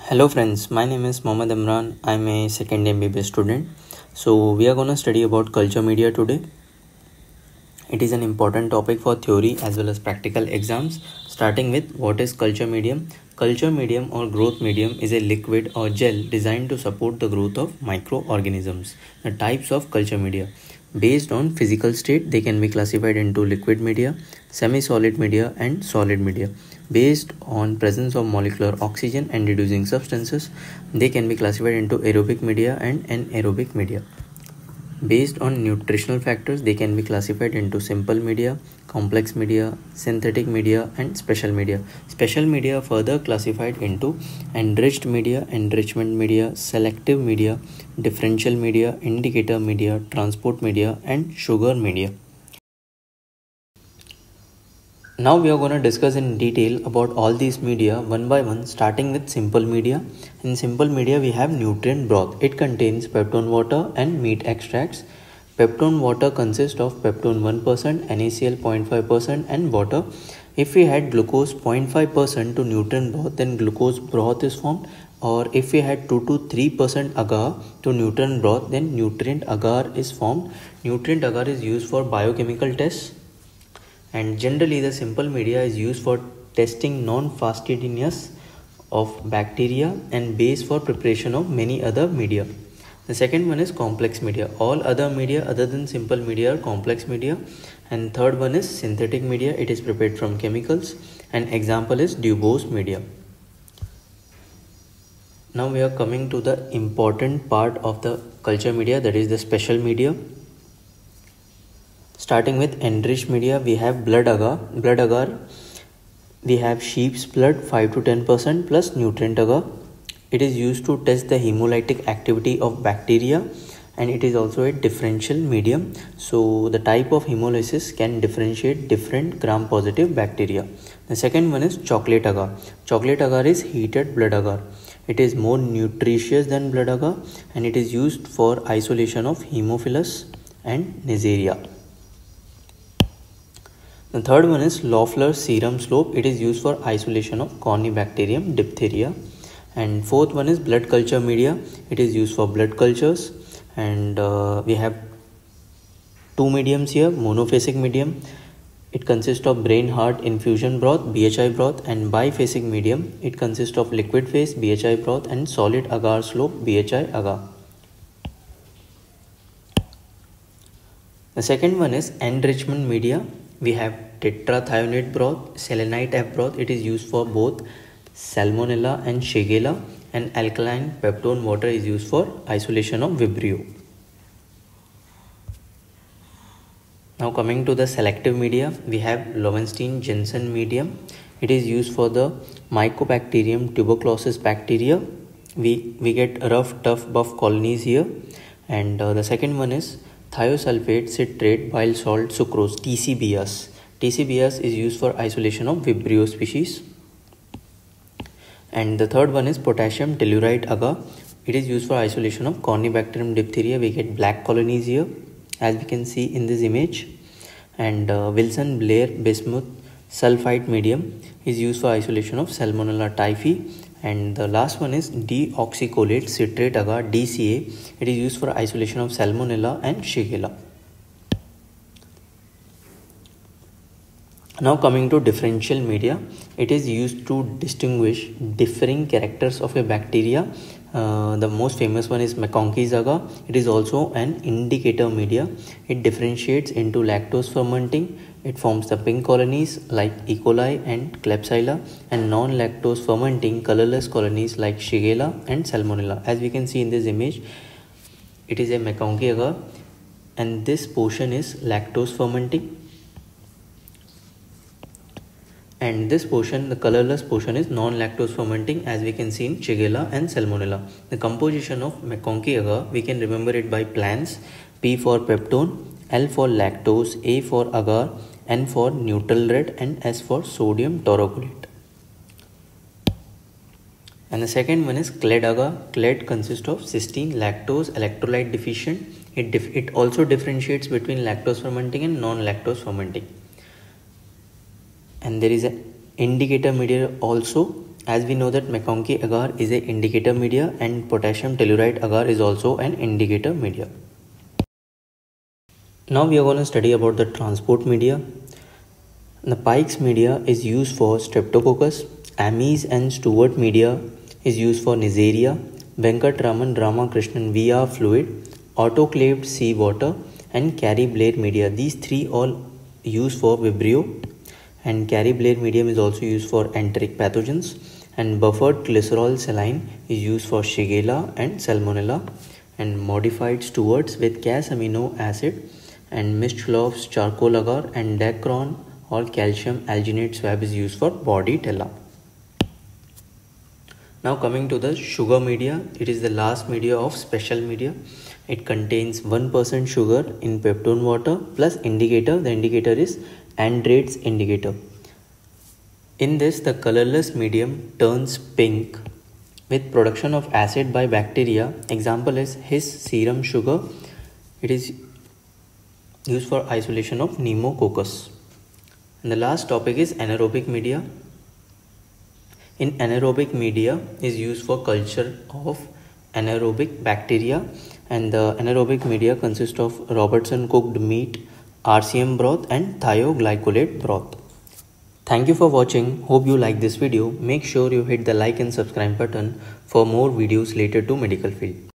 Hello friends, my name is Mohammad Imran. I'm a second MBBS student. So we are going to study about culture media today. It is an important topic for theory as well as practical exams. Starting with what is culture medium? Culture medium or growth medium is a liquid or gel designed to support the growth of microorganisms. The types of culture media. Based on physical state, they can be classified into liquid media, semi-solid media and solid media. Based on presence of molecular oxygen and reducing substances, they can be classified into aerobic media and anaerobic media. Based on nutritional factors, they can be classified into simple media, complex media, synthetic media and special media. Special media further classified into enriched media, enrichment media, selective media, differential media, indicator media, transport media and sugar media. Now we are going to discuss in detail about all these media one by one, starting with simple media. In simple media we have nutrient broth. It contains peptone water and meat extracts. Peptone water consists of peptone 1%, NaCl 0.5% and water. If we add glucose 0.5% to nutrient broth, then glucose broth is formed, or if we add 2 to 3% agar to nutrient broth, then nutrient agar is formed. Nutrient agar is used for biochemical tests, and generally the simple media is used for testing non-fastidious of bacteria and base for preparation of many other media. The second one is complex media. All other media other than simple media are complex media. And third one is synthetic media. It is prepared from chemicals. An example is Dubose media. Now we are coming to the important part of the culture media, that is the special media. Starting with enriched media, we have blood agar. Blood agar, we have sheep's blood 5 to 10% plus nutrient agar. It is used to test the hemolytic activity of bacteria, and it is also a differential medium. So the type of hemolysis can differentiate different gram-positive bacteria. The second one is chocolate agar. Chocolate agar is heated blood agar. It is more nutritious than blood agar, and it is used for isolation of Haemophilus and Neisseria. The third one is Loeffler serum slope. It is used for isolation of Corynebacterium diphtheria. And fourth one is blood culture media. It is used for blood cultures. And we have two mediums here. Monophasic medium. It consists of brain heart infusion broth, BHI broth, and biphasic medium. It consists of liquid phase, BHI broth, and solid agar slope, BHI agar. The second one is enrichment media. We have tetrathionate broth, selenite F broth. It is used for both Salmonella and Shigella, and alkaline peptone water is used for isolation of Vibrio. Now coming to the selective media, we have Lowenstein-Jensen medium. It is used for the Mycobacterium tuberculosis bacteria. We get rough, tough, buff colonies here. And the second one is thiosulfate citrate bile salt sucrose, TCBS. TCBS is used for isolation of Vibrio species. And the third one is potassium tellurite agar. It is used for isolation of Corynebacterium diphtheria. We get black colonies here, as we can see in this image. And Wilson Blair bismuth sulfite medium is used for isolation of Salmonella typhi. And the last one is deoxycholate citrate agar, DCA. It is used for isolation of Salmonella and Shigella. Now coming to differential media, it is used to distinguish differing characters of a bacteria. The most famous one is McConkey's agar. It is also an indicator media. It differentiates into lactose fermenting. It forms the pink colonies like E. coli and Klebsiella, and non-lactose fermenting colorless colonies like Shigella and Salmonella. As we can see in this image, it is a McConkey agar, and this portion is lactose fermenting. And this portion, the colorless portion, is non-lactose fermenting, as we can see in Shigella and Salmonella. The composition of McConkey agar, we can remember it by plans: P for peptone, L for lactose, A for agar, N for neutral red, and S for sodium taurocholate. And the second one is Cled agar. Cled consists of cysteine, lactose, electrolyte deficient. It also differentiates between lactose fermenting and non-lactose fermenting. And there is an indicator media also, as we know that McConkey agar is a indicator media and potassium telluride agar is also an indicator media. Now we are going to study about the transport media. The Pike's media is used for Streptococcus. Ames and Stewart media is used for Neisseria. Venkatraman Ramakrishnan VR fluid, autoclaved seawater, and Carey Blair media. These three all used for Vibrio, and Carey Blair medium is also used for enteric pathogens, and buffered glycerol saline is used for Shigella and Salmonella, and modified Stewart's with Cas amino acid and Mistloff's charcoal agar and Dacron or calcium alginate swab is used for Bordetella. Now coming to the sugar media, it is the last media of special media. It contains 1% sugar in peptone water plus indicator. The indicator is Andrade's indicator. In this, the colorless medium turns pink with production of acid by bacteria. Example is his serum sugar. It is used for isolation of pneumococcus. And the last topic is anaerobic media. In anaerobic media is used for culture of anaerobic bacteria, and the anaerobic media consists of Robertson cooked meat, RCM broth and thioglycolate broth. Thank you for watching. Hope you like this video. Make sure you hit the like and subscribe button for more videos related to medical field.